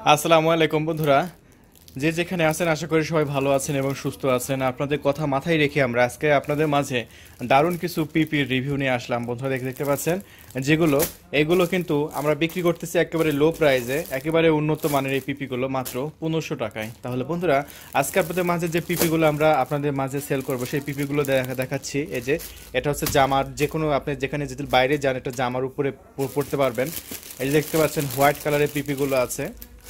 আসসালামু আলাইকুম বন্ধুরা, যে যেখানে আছেন আশা করি সবাই ভালো আছেন এবং সুস্থ আছেন। আপনাদের কথা মাথায় রেখে আমরা আজকে আপনাদের মাঝে দারুণ কিছু পিপির রিভিউ নিয়ে আসলাম। বন্ধুরা দেখতে পাচ্ছেন যেগুলো এগুলো কিন্তু আমরা বিক্রি করতেছি একেবারে লো প্রাইসে, একেবারে উন্নত মানের এই পিপিগুলো মাত্র 1500 টাকায়। তাহলে বন্ধুরা আজকে আপনাদের মাঝে যে পিপিগুলো আমরা আপনাদের মাঝে সেল করব সেই পিপিগুলো দেখাচ্ছি। এই যে এটা হচ্ছে জামার, যে কোনো আপনি যেখানে যদি বাইরে যান এটা জামার উপরে পরতে পারবেন। এই যে দেখতে পাচ্ছেন হোয়াইট কালারের পিপিগুলো আছে,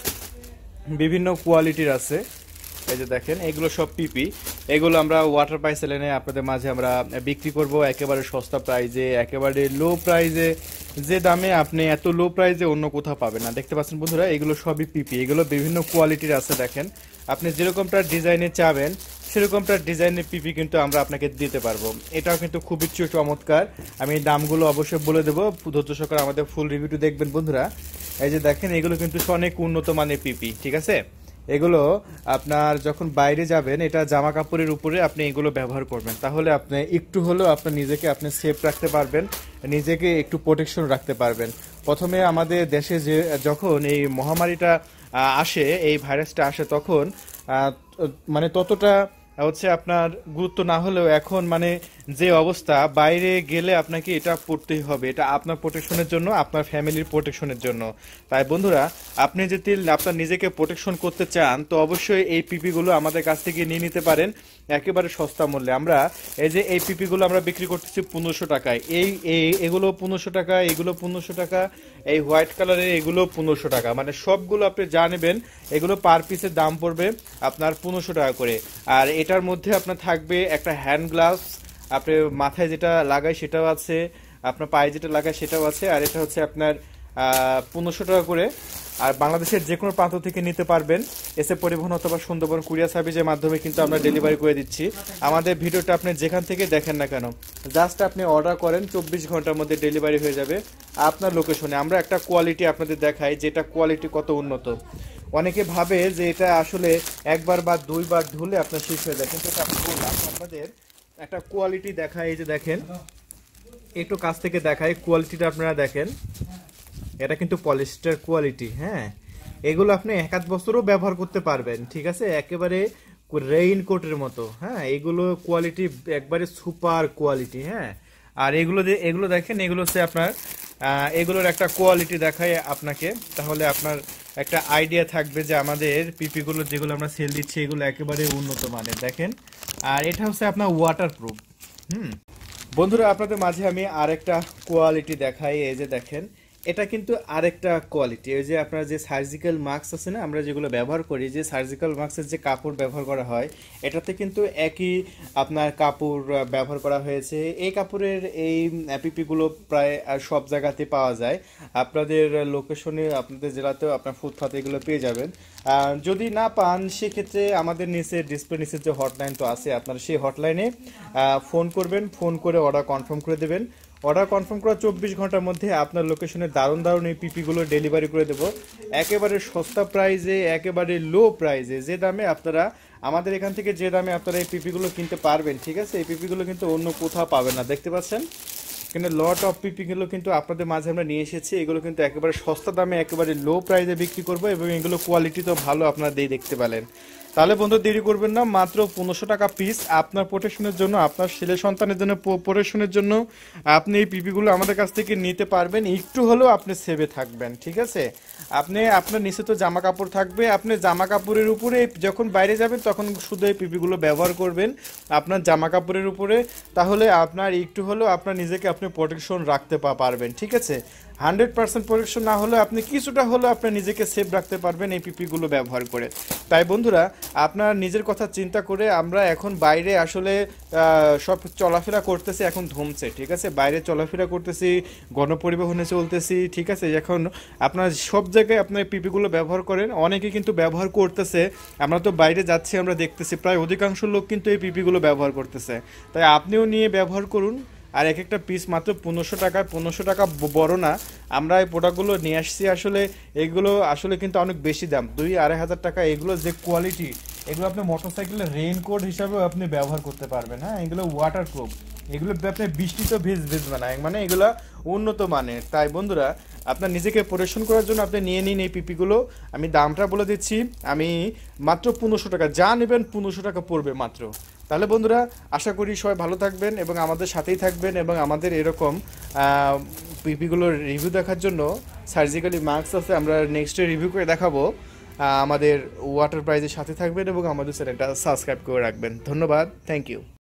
বিভিন্ন কোয়ালিটির আছে। এই যে দেখেন এগুলো সব পিপি, এগুলো আমরা ওয়াটার পাইসেল এনে আপনাদের মাঝে আমরা বিক্রি করব একেবারে সস্তা প্রাইজে, একেবারে লো প্রাইজে, যে দামে আপনি এত লো প্রাইজে অন্য কোথাও পাবেন না। দেখতে পাচ্ছেন বন্ধুরা এগুলো সবই পিপি, এগুলো বিভিন্ন কোয়ালিটির আছে। দেখেন আপনি যেরকমটা ডিজাইনে চাবেন সেরকমটা ডিজাইনের পিপি কিন্তু আমরা আপনাকে দিতে পারবো। এটাও কিন্তু খুবই চমৎকার। আমি দামগুলো অবশ্যই বলে দেবো, ধৈর্য সহকারে আমাদের ফুল রিভিউটি দেখবেন বন্ধুরা। এই যে দেখেন এগুলো কিন্তু অনেক উন্নত মানের পিপি, ঠিক আছে। এগুলো আপনার যখন বাইরে যাবেন এটা জামা কাপড়ের উপরে আপনি এগুলো ব্যবহার করবেন, তাহলে আপনি একটু হলেও আপনার নিজেকে আপনি সেফ রাখতে পারবেন, নিজেকে একটু প্রোটেকশন রাখতে পারবেন। প্রথমে আমাদের দেশে যে যখন এই মহামারীটা আসে, এই ভাইরাসটা আসে, তখন মানে ততটা হচ্ছে আপনার গুরুত্ব না হলেও এখন মানে যে অবস্থা, বাইরে গেলে আপনাকে এটা পড়তেই হবে। এটা আপনার প্রোটেকশনের জন্য, আপনার ফ্যামিলির প্রোটেকশনের জন্য। তাই বন্ধুরা আপনি যদি আপনার নিজেকে প্রোটেকশন করতে চান তো অবশ্যই এই পিপিগুলো আমাদের কাছ থেকে নিয়ে নিতে পারেন একেবারে সস্তা মূল্যে। আমরা এই যে এই পিপিগুলো আমরা বিক্রি করতেছি 1500 টাকায়। এগুলো 1500 টাকা, এগুলো 1500 টাকা, এই হোয়াইট কালারের এগুলো 1500 টাকা। মানে সবগুলো আপনি যা নেবেন এগুলো পার পিসের দাম পড়বে আপনার 1500 টাকা করে। আর এটার মধ্যে আপনার থাকবে একটা হ্যান্ড গ্লাভস, আপনি মাথায় যেটা লাগায় সেটাও আছে, আপনার পায়ে যেটা লাগায় সেটাও আছে। আর এটা হচ্ছে আপনার 1500 টাকা করে। আর বাংলাদেশের যে কোনো প্রান্ত থেকে নিতে পারবেন, এসে পরিবহন অথবা সুন্দরবন কুরিয়ার সার্ভিসের মাধ্যমে কিন্তু আমরা ডেলিভারি করে দিচ্ছি। আমাদের ভিডিওটা আপনি যেখান থেকে দেখেন না কেন, জাস্ট আপনি অর্ডার করেন, 24 ঘন্টার মধ্যে ডেলিভারি হয়ে যাবে আপনার লোকেশনে। আমরা একটা কোয়ালিটি আপনাদের দেখাই, যেটা কোয়ালিটি কত উন্নত। অনেকে ভাবে যে এটা আসলে একবার বা দুইবার ধুলে আপনার শেষ হয়ে যায়, কিন্তু এটা আপনি বললাম আপনাদের একটা কোয়ালিটি দেখায়। এই যে দেখেন একটু কাছ থেকে দেখায় কোয়ালিটিটা, আপনারা দেখেন এটা কিন্তু পলিস্টার কোয়ালিটি। হ্যাঁ, এগুলো আপনি 1 বছরও ব্যবহার করতে পারবেন, ঠিক আছে, একেবারে রেইন কোটের মতো। হ্যাঁ, এগুলো কোয়ালিটি একবারে সুপার কোয়ালিটি। হ্যাঁ, আর এগুলো দেখেন, এগুলো হচ্ছে আপনার এগুলোর একটা কোয়ালিটি দেখায় আপনাকে, তাহলে আপনার একটা আইডিয়া থাকবে যে আমাদের পিপিগুলো যেগুলো আমরা সেল দিচ্ছি এগুলো একেবারে উন্নত মানের। দেখেন, আর এটা হচ্ছে আপনার ওয়াটারপ্রুফ। বন্ধুরা আপনাদের মাঝে আমি আরেকটা কোয়ালিটি দেখাই। এই যে দেখেন এটা কিন্তু আরেকটা কোয়ালিটি। এই যে আপনার যে সার্জিক্যাল মাস্ক আছে না, আমরা যেগুলো ব্যবহার করি, যে সার্জিক্যাল মাস্কের যে কাপড় ব্যবহার করা হয় এটাতে কিন্তু একই আপনার কাপড় ব্যবহার করা হয়েছে। এই কাপড়ের এই পিপিগুলো প্রায় সব জায়গাতে পাওয়া যায়। আপনাদের লোকেশনে, আপনাদের জেলাতেও আপনার ফুটপাতে এগুলো পেয়ে যাবেন। যদি না পান সেক্ষেত্রে আমাদের নিচে ডিসপ্লে নিচে যে হটলাইন তো আছে, আপনারা সেই হটলাইনে ফোন করবেন, ফোন করে অর্ডার কনফার্ম করে দেবেন। অর্ডার কনফার্ম করা 24 ঘন্টার মধ্যে আপনার লোকেশনে দারুণ এই পিপিগুলো ডেলিভারি করে দেবো একেবারে সস্তা প্রাইজে, একেবারে লো প্রাইজে। যে দামে আপনারা আমাদের এখান থেকে যে দামে আপনারা এই পিপিগুলো কিনতে পারবেন, ঠিক আছে, এই পিপিগুলো কিন্তু অন্য কোথাও পাবেন না। দেখতে পাচ্ছেন কিন্তু লট অফ পিপিগুলো কিন্তু আপনাদের মাঝে আমরা নিয়ে এসেছি। এগুলো কিন্তু একেবারে সস্তা দামে, একেবারে লো প্রাইজে বিক্রি করবো, এবং এগুলো কোয়ালিটি তো ভালো আপনারা দেখতে পেলেন। তাহলে বন্ধু দেরি করবেন না, মাত্র 1500 টাকা পিস আপনার প্রোটেকশনের জন্য, আপনার ছেলে সন্তানের জন্য প্রোটেকশনের জন্য আপনি এই পিপিগুলো আমাদের কাছ থেকে নিতে পারবেন। একটু হলেও আপনি সেভে থাকবেন, ঠিক আছে। আপনি আপনার নিচে তো জামা কাপড় থাকবে, আপনি জামা কাপড়ের উপরে যখন বাইরে যাবেন তখন শুধু এই পিপিগুলো ব্যবহার করবেন আপনার জামা কাপড়ের উপরে, তাহলে আপনার একটু হলেও আপনার নিজেকে আপনি প্রোটেকশন রাখতে পারবেন, ঠিক আছে। 100% প্রোটেকশন না হলে আপনি কিছুটা হলেও আপনার নিজেকে সেফ রাখতে পারবেন এই পিপিগুলো ব্যবহার করে। তাই বন্ধুরা আপনার নিজের কথা চিন্তা করে, আমরা এখন বাইরে আসলে সব চলাফেরা করতেছি, এখন ধমছে, ঠিক আছে, বাইরে চলাফেরা করতেছি, গণপরিবহনে চলতেছি, ঠিক আছে। এখন আপনার সব জায়গায় আপনার পিপিগুলো ব্যবহার করেন, অনেকে কিন্তু ব্যবহার করতেছে। আমরা তো বাইরে যাচ্ছি, আমরা দেখতেছি প্রায় অধিকাংশ লোক কিন্তু এই পিপিগুলো ব্যবহার করতেছে। তাই আপনিও নিয়ে ব্যবহার করুন। আর এক একটা পিস মাত্র 1500 টাকা, 1500 টাকা বড় না। আমরা এই প্রোডাক্টগুলো নিয়ে আসছি, আসলে এগুলো আসলে কিন্তু অনেক বেশি দাম, 2-2500 টাকা। এগুলো যে কোয়ালিটি, এগুলো আপনি মোটরসাইকেলের রেইনকোট হিসাবেও আপনি ব্যবহার করতে পারবেন। হ্যাঁ, এগুলো ওয়াটারপ্রুফ, এগুলো আপনার বৃষ্টিতে ভিজবে না, মানে এগুলা উন্নত মানের। তাই বন্ধুরা আপনার নিজেকে পরিবেশন করার জন্য আপনি নিয়ে নিন এই পিপিগুলো। আমি দামটা বলে দিচ্ছি, আমি মাত্র 1500 টাকা, যা নেবেন 1500 টাকা পড়বে মাত্র। তাহলে বন্ধুরা আশা করি সবাই ভালো থাকবেন এবং আমাদের সাথেই থাকবেন, এবং আমাদের এরকম পিপিগুলোর রিভিউ দেখার জন্য সার্জিক্যালি মাস্ক আছে, আমরা নেক্সটে রিভিউ করে দেখাবো। আমাদের ওয়াটার প্রাইজের সাথে থাকবেন এবং আমাদের চ্যানেলটা সাবস্ক্রাইব করে রাখবেন। ধন্যবাদ, থ্যাংক ইউ।